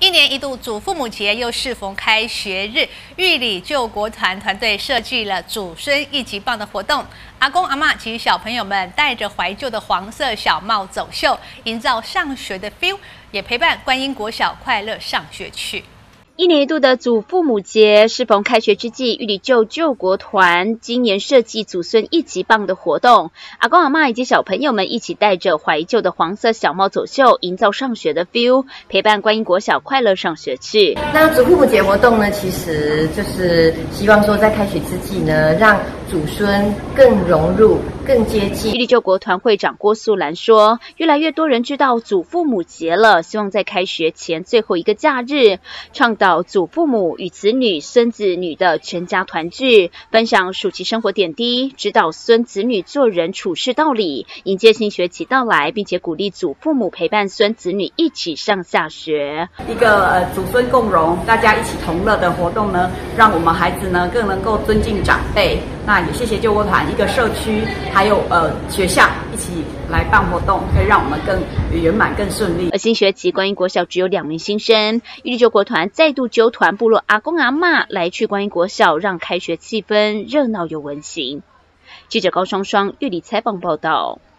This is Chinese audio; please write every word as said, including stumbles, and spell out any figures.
一年一度祖父母节又适逢开学日，玉里救国团团队设计了祖孙一级棒的活动。阿公阿嬷及小朋友们戴着怀旧的黄色小帽走秀，营造上学的 feel， 也陪伴观音国小快乐上学去。 一年一度的祖父母节适逢开学之际，玉里救救国团今年设计祖孙一级棒的活动，阿公阿嬷以及小朋友们一起戴着怀旧的黄色小帽走秀，营造上学的 feel， 陪伴观音国小快乐上学去。 那祖父母节活动呢，其实就是希望说在开学之际呢，让祖孙更融入、更接近。 玉里救国团会长郭素兰说，越来越多人知道祖父母节了，希望在开学前最后一个假日，倡导 祖父母与子女、孙子女的全家团聚，分享暑期生活点滴，指导孙子女做人处事道理，迎接新学期到来，并且鼓励祖父母陪伴孙子女一起上下学。 一个呃祖孙共荣，大家一起同乐的活动呢，让我们孩子呢更能够尊敬长辈。那也谢谢救国团一个社区，还有呃学校一起来办活动，可以让我们更圆满、更顺利。 而新学期观音国小只有两名新生，玉里救国团再度揪团部落阿公阿嬷来去观音国小，让开学气氛热闹又温馨。记者高双双玉里采访报道。